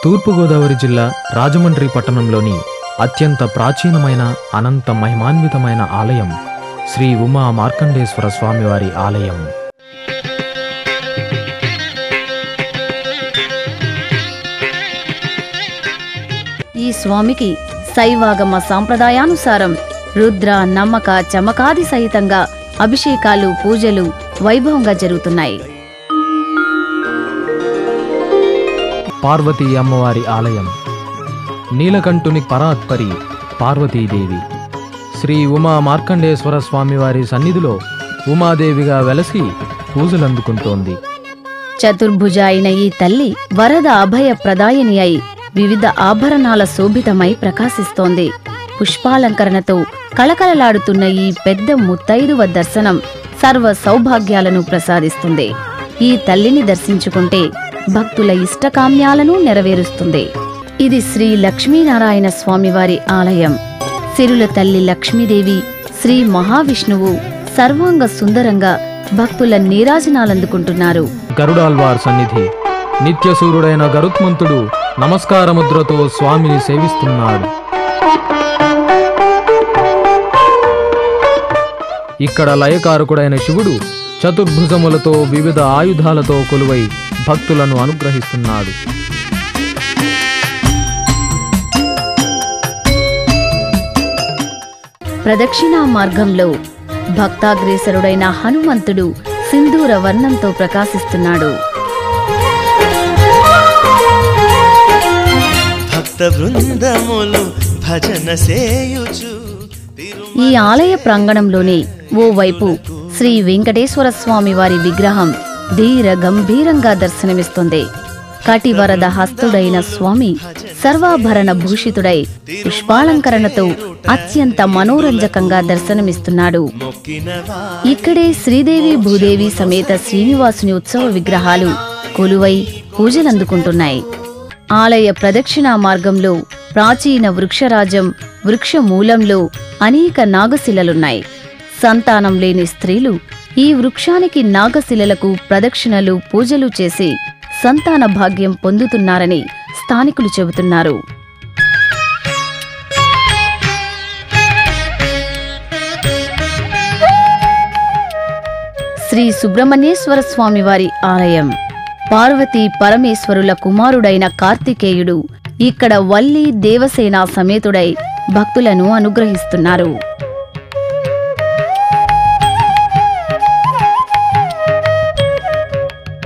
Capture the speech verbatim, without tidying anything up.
తూర్పు గోదావరి జిల్లా రాజమండ్రి పట్టణంలోని అత్యంత ప్రాచీనమైన అనంత మహిమాన్వితమైన ఆలయం శ్రీ ఉమా మార్కండేశ్వర స్వామివారి ఆలయం. ఈ స్వామికి శైవాగమ సాంప్రదాయానుసారం రుద్ర నమ్మక చమకాది సహితంగా అభిషేకాలు పూజలు వైభవంగా జరుగుతున్నాయి. పార్వతీ అమ్మవారి ఆలయం. నీలకంఠుని పరాత్పరి పార్వతీదేవి శ్రీ ఉమా మార్కండేశ్వర స్వామివారి సన్నిధిలో ఉమాదేవిగా వెలసి పూజలందుకుంటోంది. చతుర్భుజ అయిన ఈ తల్లి వరద అభయ ప్రదాయిని అయి వివిధ ఆభరణాల శోభితమై ప్రకాశిస్తోంది. పుష్పాలంకరణతో కళకళలాడుతున్న ఈ పెద్ద ముత్తైదువ దర్శనం సర్వ సౌభాగ్యాలను ప్రసాదిస్తుంది. ఈ తల్లిని దర్శించుకుంటే భక్తుల ఇష్టకామ్యాలను నెరవేరుస్తుంది. ఇది శ్రీ లక్ష్మీనారాయణ స్వామివారి ఆలయం. సిరుల తల్లి లక్ష్మీదేవి, శ్రీ మహావిష్ణువు సర్వాంగ సుందరంగా భక్తుల నీరాజనాలందుకుంటున్నారు. గరుడాల్వార్ సన్నిధి. నిత్యసూరుడైన గరుత్మంతుడు నమస్కారముద్రతో స్వామిని సేవిస్తున్నాడు. ఇక్కడ లయకారకుడైన శివుడు చతుర్భుజములతో వివిధ ఆయుధాలతో కొలువై భక్తులను అనుగ్రహిస్తున్నాడు. ప్రదక్షిణా మార్గంలో భక్తాగ్రేసరుడైన హనుమంతుడు సింధూర వర్ణంతో ప్రకాశిస్తున్నాడు. ఈ ఆలయ ప్రాంగణంలోనే ఓవైపు శ్రీ వెంకటేశ్వర స్వామి వారి విగ్రహం ధీర గంభీరంగా దర్శనమిస్తుంది. కటివరద హస్తుడైన స్వామి సర్వాభరణ భూషితుడై పుష్పాలంకరణతో అత్యంత మనోరంజకంగా దర్శనమిస్తున్నాడు. ఇక్కడే శ్రీదేవి భూదేవి సమేత శ్రీనివాసుని ఉత్సవ విగ్రహాలు కొలువై పూజలందుకుంటున్నాయి. ఆలయ ప్రదక్షిణా మార్గంలో ప్రాచీన వృక్షరాజం, వృక్షమూలంలో అనేక నాగశిలలున్నాయి. సంతానం లేని స్త్రీలు ఈ వృక్షానికి నాగశిలలకు ప్రదక్షిణలు పూజలు చేసి సంతాన భాగ్యం పొందుతున్నారని స్థానికులు చెబుతున్నారు. శ్రీ సుబ్రహ్మణ్యేశ్వర స్వామివారి ఆలయం. పార్వతీ పరమేశ్వరుల కుమారుడైన కార్తికేయుడు ఇక్కడ వల్లి దేవసేన సమేతుడై భక్తులను అనుగ్రహిస్తున్నారు.